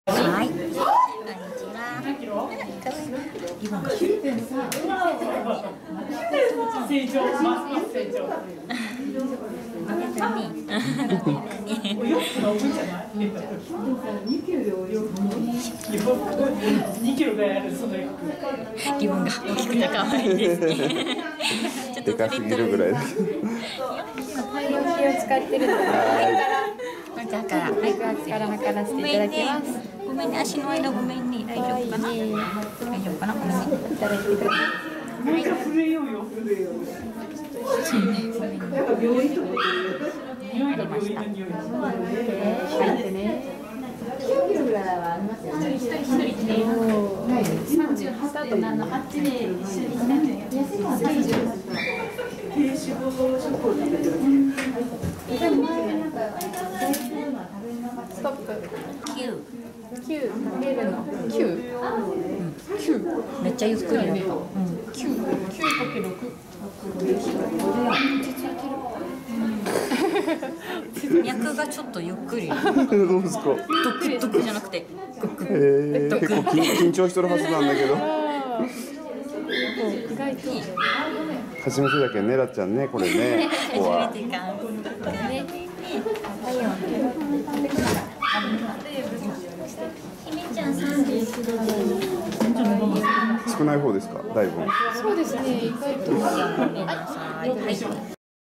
はい、こんにちは。成長、ますます成長。2キロがやるその役。 リボンが大きくて可愛いですね。 でかすぎるぐらいだけど。 体重計を使ってるので、 だから肉厚から測らせていただきます。 ごめんね、足の間ごめんね。大丈夫かな？大丈夫かな？ごめんね。 いただいてください。 めっちゃ震えようよ。やっぱ病院とか匂いが病院の匂い。 入ってね。9キロぐらいはありますよね。一人30スタートなのあっちで一緒に安いのは30。 低脂肪食を食べてる。 ストップ。 9。 9かけるの。9。 めっちゃゆっくりだった。 9かける6。 脈がちょっとゆっくり。 どうですか。 ドクドクじゃなくて。 結構緊張してるはずなんだけど。 意外と初めてだけどね、らっちゃんね、これね。ここは。少ない方ですか、だいぶ。 そうですね、意外と。 はい。